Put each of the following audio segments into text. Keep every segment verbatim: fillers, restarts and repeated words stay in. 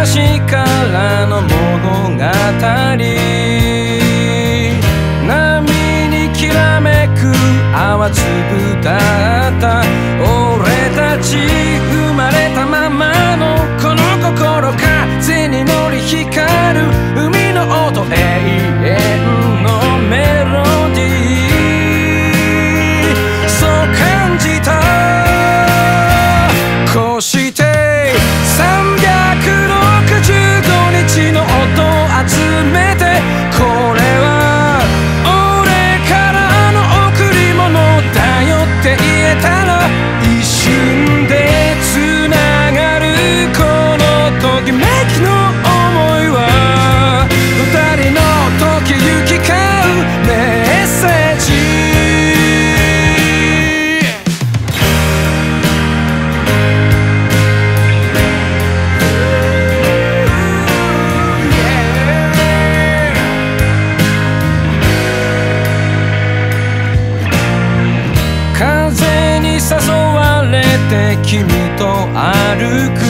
昔からの物語、波にきらめく泡粒だった俺たち、生まれたままのこの心、風に乗り光る海の音、永遠のメロディー、そう感じた。こうしてさんびゃくろくじゅうごにちの音を集めて、これは俺からの贈り物だよって言えたら、一瞬でつながるこのときめきの想いは、二人の時行き交うメッセージ。風に誘われて君と歩く、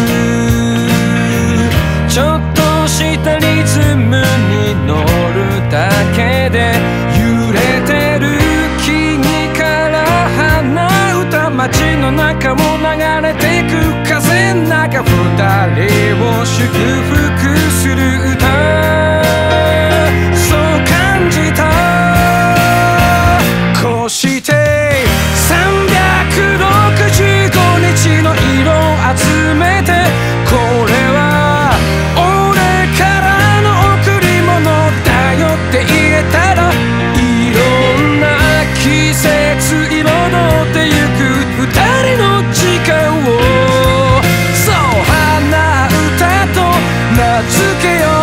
ちょっとしたリズムに乗るだけで揺れてる木々から花歌、街の中を流れてく風の中、二人を祝福する歌、そう感じた。こうしてさんびゃくろくじゅうごにちの色を集めて、これは俺からの贈り物だよって言えたら、いろんな季節彩ってゆく二人の時間を、そう花歌と名付けよ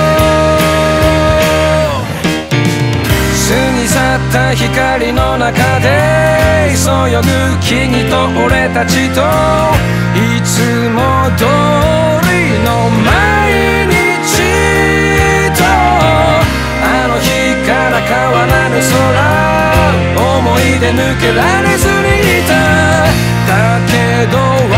う。過ぎ去った光の中でそよぐ木々と俺たちと、いつも通りの毎日と、あの日から変わらぬ空、思い出抜けられずにいた。だけど